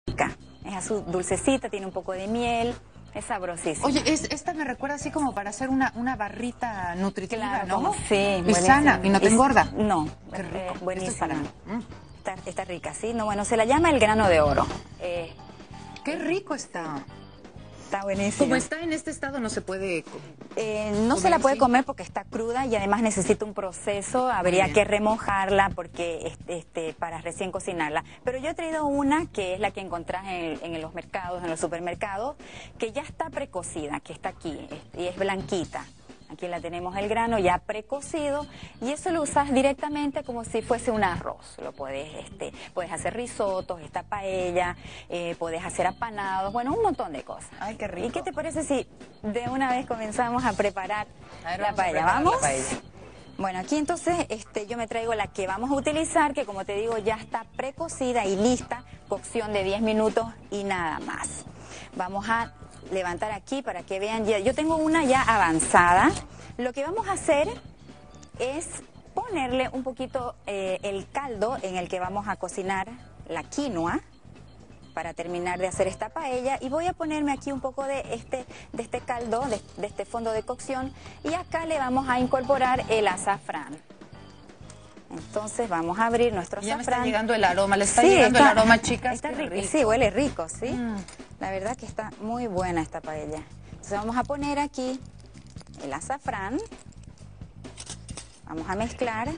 Es azul, dulcecita, tiene un poco de miel, es sabrosísima. Oye, esta me recuerda así como para hacer una barrita nutritiva, Claro, ¿no? Sí. Y sana, y no te engorda. No, qué rico. buenísima. Esto es para mí. Está rica, ¿sí? No, bueno, se la llama el grano de oro. Qué rico está. Está buenísimo. Como está en este estado no se puede no se la puede comer porque está cruda y además necesita un proceso. Habría que remojarla porque para recién cocinarla. Pero yo he traído una que es la que encontrás en los mercados, en los supermercados, que ya está precocida, que está aquí y es blanquita. Aquí la tenemos el grano ya precocido y eso lo usas directamente como si fuese un arroz. Lo puedes hacer risotos, esta paella, puedes hacer apanados, bueno, un montón de cosas. Ay, qué rico. ¿Y qué te parece si de una vez comenzamos a preparar la paella? ¿Vamos? Bueno, aquí entonces yo me traigo la que vamos a utilizar, que como te digo ya está precocida y lista, cocción de 10 minutos y nada más. Vamos a levantar aquí para que vean ya. Yo tengo una ya avanzada. Lo que vamos a hacer es ponerle un poquito el caldo en el que vamos a cocinar la quinoa para terminar de hacer esta paella y voy a ponerme aquí un poco de este caldo, de este fondo de cocción y acá le vamos a incorporar el azafrán. Entonces vamos a abrir nuestro azafrán. Ya me está llegando el aroma, le está llegando el aroma, chicas. Está rico. Sí, huele rico, ¿sí? La verdad que está muy buena esta paella. Entonces vamos a poner aquí el azafrán. Vamos a mezclar.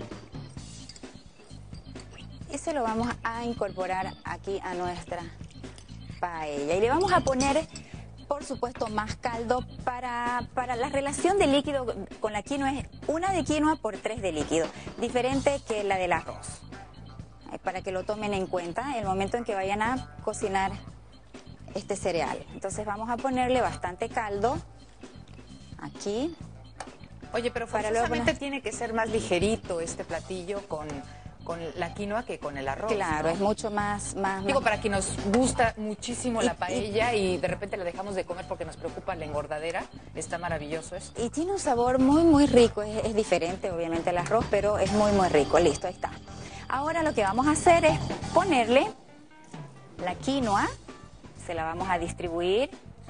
Y se lo vamos a incorporar aquí a nuestra paella. Y le vamos a poner, por supuesto, más caldo para la relación de líquido con la quinoa. Es 1 de quinoa por 3 de líquido, diferente que la del arroz. Para que lo tomen en cuenta el momento en que vayan a cocinar este cereal. Entonces vamos a ponerle bastante caldo aquí. Oye, pero forzosamente tiene que ser más ligerito este platillo con la quinoa que con el arroz. Claro, ¿no? es mucho más... Digo, para quien nos gusta muchísimo la paella y de repente la dejamos de comer porque nos preocupa la engordadera, está maravilloso esto. Y tiene un sabor muy, muy rico. Es diferente, obviamente, al arroz, pero es muy, muy rico. Listo, ahí está. Ahora lo que vamos a hacer es ponerle la quinoa. Se la vamos a distribuir.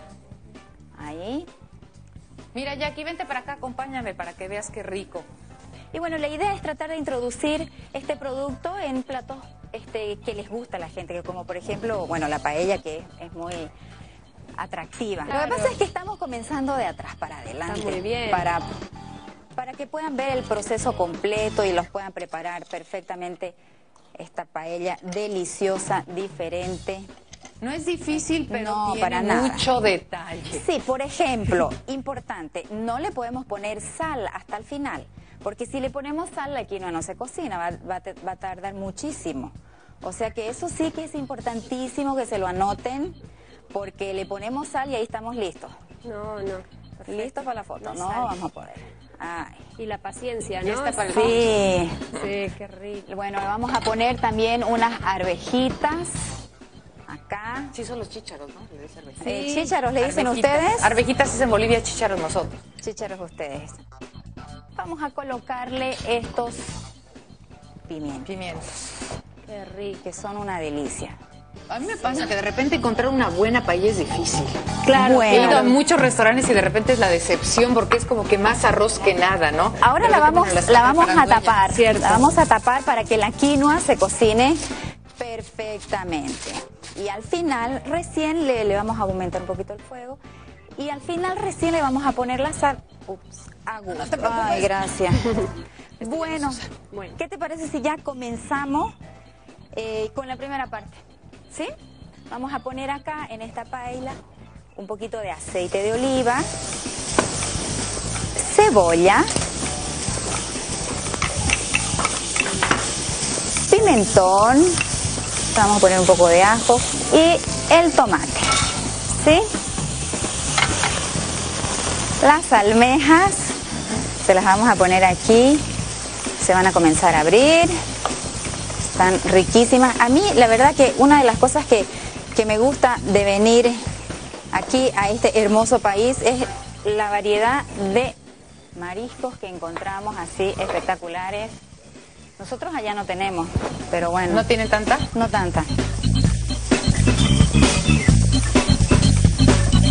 Ahí. Mira, Jackie, vente para acá, acompáñame para que veas qué rico. Y bueno, la idea es tratar de introducir este producto en platos que les gusta a la gente, que como por ejemplo, bueno, la paella, que es muy atractiva. Claro. Lo que pasa es que estamos comenzando de atrás para adelante. Está muy bien. Para que puedan ver el proceso completo y los puedan preparar perfectamente esta paella deliciosa, diferente. No es difícil, pero No, tiene para nada. mucho detalle. Sí, por ejemplo, importante, no le podemos poner sal hasta el final, porque si le ponemos sal la quinoa no se cocina, va a tardar muchísimo. O sea que eso sí que es importantísimo que se lo anoten, porque le ponemos sal y ahí estamos listos. No. Perfecto. Listos para la foto, no sal. vamos a poder. Ay. Y la paciencia, ¿no? Está para el Sí. Sí, qué rico. Bueno, le vamos a poner también unas arvejitas acá. Sí, son los chícharos, ¿no? Le dicen arvejitas. Sí. Chícharos le dicen Arvejitas. ustedes. Arvejitas es en Bolivia, chícharos nosotros. Chícharos ustedes. Vamos a colocarle estos pimientos, Pimientos. Qué rico. que son una delicia. A mí me pasa que de repente encontrar una buena paella es difícil. Claro. He ido a Bueno. muchos restaurantes y de repente es la decepción porque es como que más arroz que nada, ¿no? Ahora Pero la de repente vamos, me está la vamos a preparando ella. tapar. Cierto. La vamos a tapar para que la quinoa se cocine perfectamente. Y al final recién le vamos a aumentar un poquito el fuego. Y al final recién le vamos a poner la sal. Ups, a gusto. No te preocupes. Ay, gracias. Bueno, Bueno. ¿qué te parece si ya comenzamos con la primera parte? ¿Sí? Vamos a poner acá en esta paella un poquito de aceite de oliva, cebolla, pimentón, vamos a poner un poco de ajo y el tomate, ¿sí? Las almejas se las vamos a poner aquí, se van a comenzar a abrir, están riquísimas. A mí la verdad que una de las cosas que me gusta de venir aquí a este hermoso país es la variedad de mariscos que encontramos así espectaculares. Nosotros allá no tenemos, pero bueno. ¿No tienen tanta? No tanta.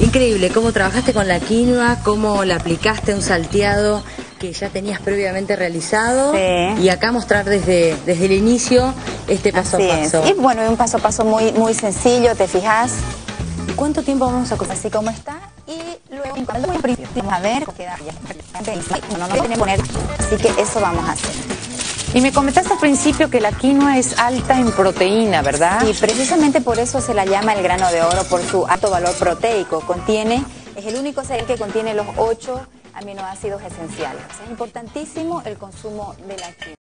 increíble cómo trabajaste con la quinoa, cómo la aplicaste, un salteado que ya tenías previamente realizado. Sí. Y acá mostrar desde el inicio este paso Así a paso. es. Y bueno, un paso a paso muy sencillo, ¿te fijas? ¿Y cuánto tiempo vamos a cocinar? Así como está. Y luego, vamos a ver, queda ya. No tenemos que poner, así que eso vamos a hacer. Y me comentaste al principio que la quinoa es alta en proteína, ¿verdad? Y precisamente por eso se la llama el grano de oro, por su alto valor proteico. Es el único cereal que contiene los 8 aminoácidos esenciales. O sea, es importantísimo el consumo de la quinoa.